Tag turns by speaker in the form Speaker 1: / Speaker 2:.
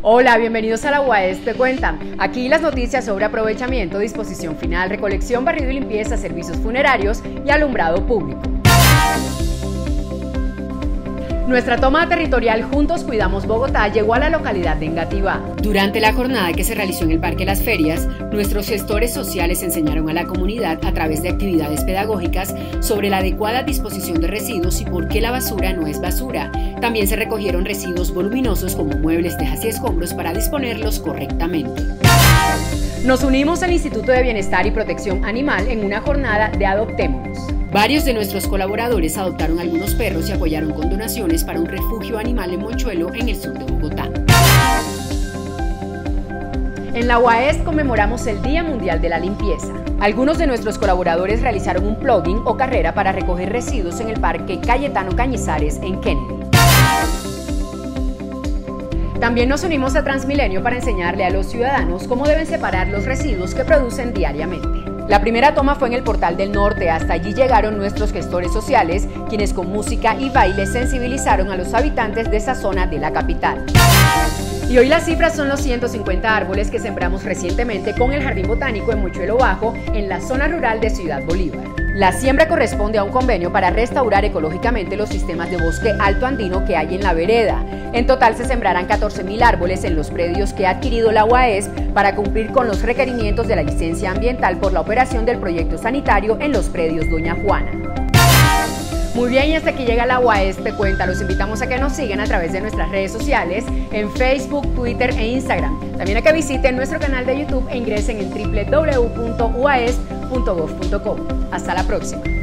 Speaker 1: Hola, bienvenidos a la UAS Te Cuentan. Aquí las noticias sobre aprovechamiento, disposición final, recolección, barrido y limpieza, servicios funerarios y alumbrado público. Nuestra toma territorial Juntos Cuidamos Bogotá llegó a la localidad de Engativá. Durante la jornada que se realizó en el Parque Las Ferias, nuestros gestores sociales enseñaron a la comunidad a través de actividades pedagógicas sobre la adecuada disposición de residuos y por qué la basura no es basura. También se recogieron residuos voluminosos como muebles, tejas y escombros para disponerlos correctamente. Nos unimos al Instituto de Bienestar y Protección Animal en una jornada de Adoptémonos. Varios de nuestros colaboradores adoptaron algunos perros y apoyaron con donaciones para un refugio animal en Mochuelo, en el sur de Bogotá. En la UAS conmemoramos el Día Mundial de la Limpieza. Algunos de nuestros colaboradores realizaron un plugin o carrera para recoger residuos en el Parque Cayetano Cañizares en Kennedy. También nos unimos a Transmilenio para enseñarle a los ciudadanos cómo deben separar los residuos que producen diariamente. La primera toma fue en el Portal del Norte. Hasta allí llegaron nuestros gestores sociales, quienes con música y baile sensibilizaron a los habitantes de esa zona de la capital. Y hoy las cifras son los 150 árboles que sembramos recientemente con el Jardín Botánico en Mochuelo Bajo, en la zona rural de Ciudad Bolívar. La siembra corresponde a un convenio para restaurar ecológicamente los sistemas de bosque alto andino que hay en la vereda. En total se sembrarán 14.000 árboles en los predios que ha adquirido la UAS para cumplir con los requerimientos de la licencia ambiental por la operación del proyecto sanitario en los predios Doña Juana. Muy bien, y hasta aquí llega la UAS Te Cuenta. Los invitamos a que nos sigan a través de nuestras redes sociales en Facebook, Twitter e Instagram. También a que visiten nuestro canal de YouTube e ingresen en www.uas.gov.co. Hasta la próxima.